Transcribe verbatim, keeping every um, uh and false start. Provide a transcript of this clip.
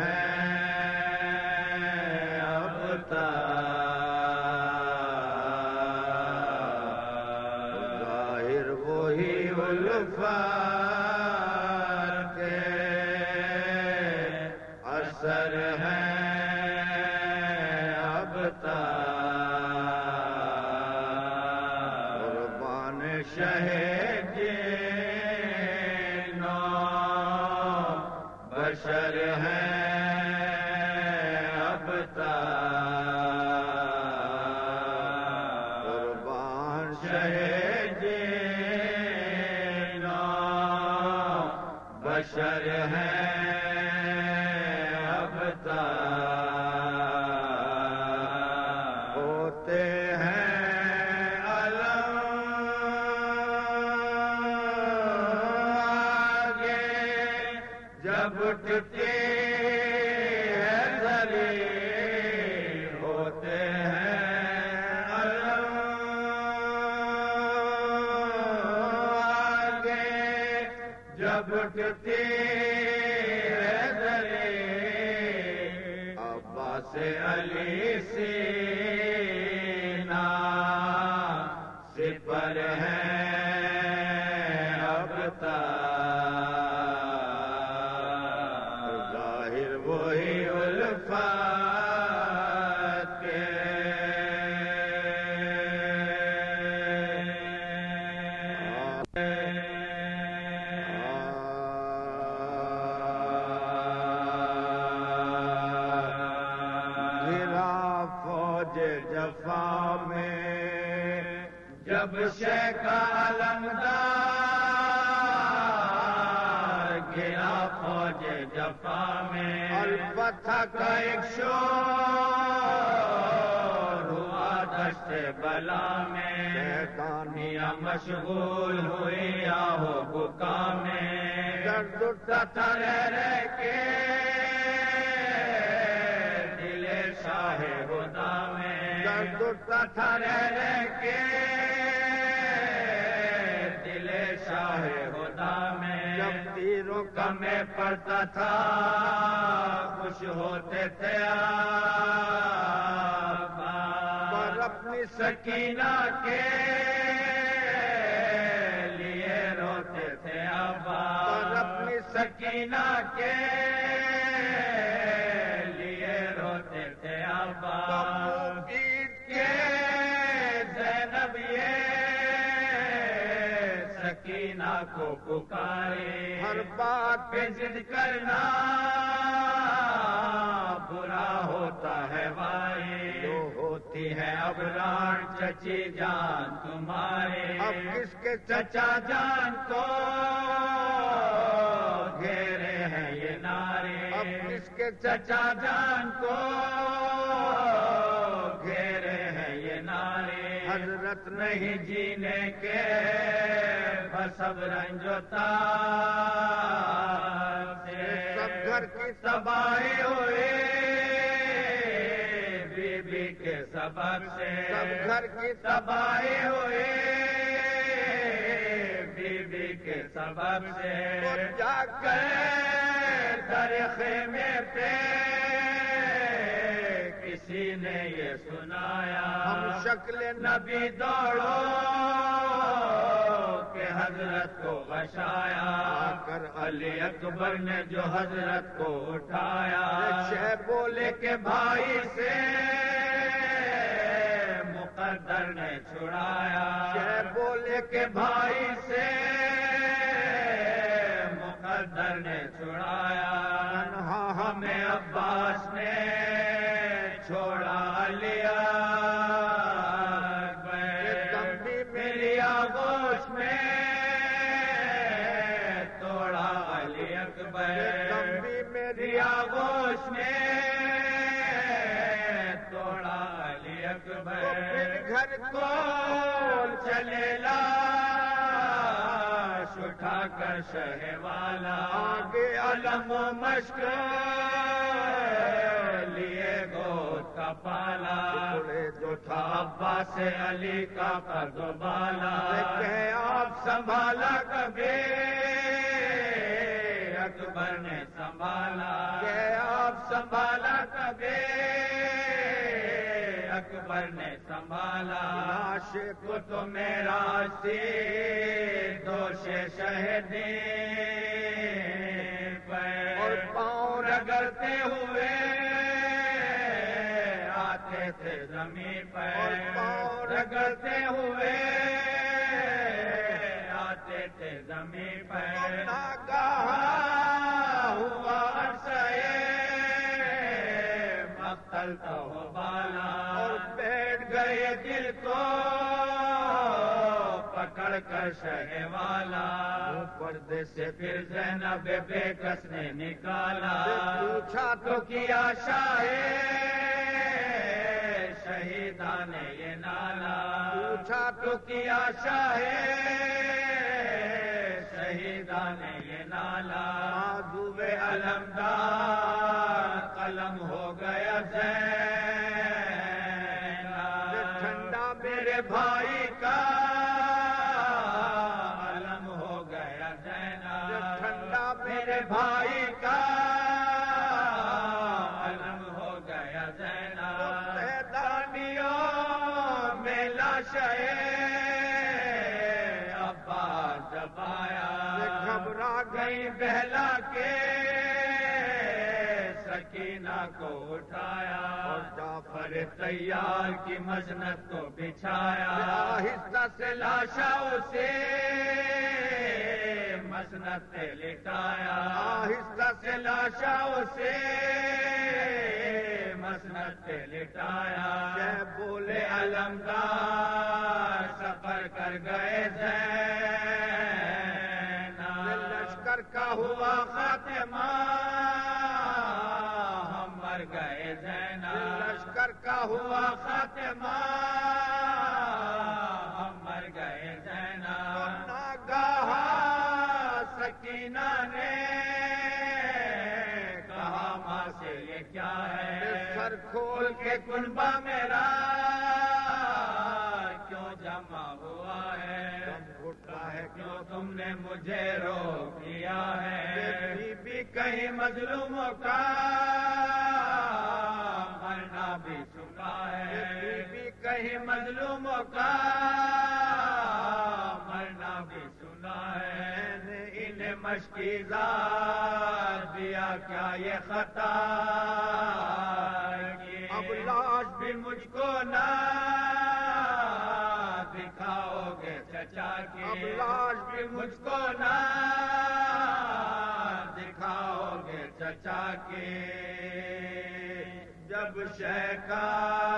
بشر ہیں اب قربان شہ جینا بشر ہیں اب ہوتے ہیں علم آگے جب اٹھتے اٹھتے حیدرے عباس علی سینا سپر ہیں اب ظاہر وہی الفات کے جفا میں جب شیخ علمدار گرا فوج جفا میں الفتح کا ایک شور ہوا دشت بلا میں شیطانیاں مشغول ہوئی آہو بکا میں درد اٹھتا تھا رہ رہ کے دل شاہ خدا میں درد اٹھتا تھا رہ رہ کے دل شاہ خدا میں جب تیروں کا میں پڑتا تھا خوش ہوتے تھے آبا پر اپنی سکینہ کے لیے روتے تھے آبا پر اپنی سکینہ کے لیے روتے تھے آبا سکینہ کو پکارے ہر بات پہ ضد کرنا برا ہوتا ہے بھائی جو ہوتی ہے اب ران چچی جان تمہارے اب کس کے چچا جان کو گھیرے ہیں یہ نعرے اب کس کے چچا جان کو گھیرے ہیں یہ نعرے حضرت نہیں جینے کے بس اب رنجوتا سب گھر کی تباہی ہوئے بی بی کے سبب سے سب گھر کی تباہی ہوئے بی بی کے سبب سے جا کر در خیمے پہ کسی نے یہ سنایا ہم شکل نبی دوڑو کہ حضرت کو غشایا کر علی اکبر نے جو حضرت کو اٹھایا شہ بولے کہ بھائی سے مقدر نے چھڑایا شہ بولے کہ بھائی سے مقدر نے چھڑایا تنہا ہمیں عباس نے چھوڑا لیا کبھی میری آغوش میں توڑا علی اکبر کبھی میری آغوش میں توڑا علی اکبر گھر کو چلے لاش اٹھا کر شہ والا آگے علم و مشق لیے گود کا پالا جو تھا عباس علی کا قد و بالا کہ آپ سنبھالا کبھی اکبر نے سنبھالا کہ آپ عاشق تو میرا سی دوش شہدی اور پاؤں رگڑتے ہوئے آتے تھے زمین پر اور پاؤں رگڑتے ہوئے آتے تھے زمین پر ناگہاں ہوا عرصہ مقتل تو بالا اور بیٹھ گئے دل کو پکڑ کر شہ والا پردے سے پھر زینب بے کس نے نکالا پوچھا تو کیا شاہ شہیدان یہ نالا پوچھا تو کیا شاہ شہیدان یہ نالا بازو علمدار قلم ہو گیا زین ٹھنڈا میرے بھائی کا علم ہو گیا زین ٹھنڈا میرے بھائی کا علم ہو گیا زین میدانیوں میں لاشیں عباس جب آیا گھبرا گئی بہلا کے سکینہ کو اٹھایا اور جعفر تیار کی مجنت کو بچھایا آہستہ سے لاشا اسے مسند پہ لٹایا آہستہ سے لاشا اسے مسند پہ لٹایا کہ بولے علمدار سفر کر گئے زین لشکر کا ہوا خاتمہ ہم مر گئے زین لشکر کا ہوا خاتمہ ہم مر گئے زین ناگہاں سکینہ نے کہا ماں سے یہ کیا ہے سر کھول کے کنبہ میرا کیوں جمع ہوا ہے اٹھا ہے کیوں تم نے مجھے روک لیا ہے بی بی کہیں مظلوموں کا مرنا بھی چکا ہے بی بی کہیں مظلوموں کا مرنا بھی سنا ہے انہیں مشکیزات دیا کیا یہ خطا اب لاش بھی مجھ کو نہ دکھاؤ گے چچا کی اب لاش بھی مجھ کو نہ دکھاؤ گے چچا کی جب شیخ کا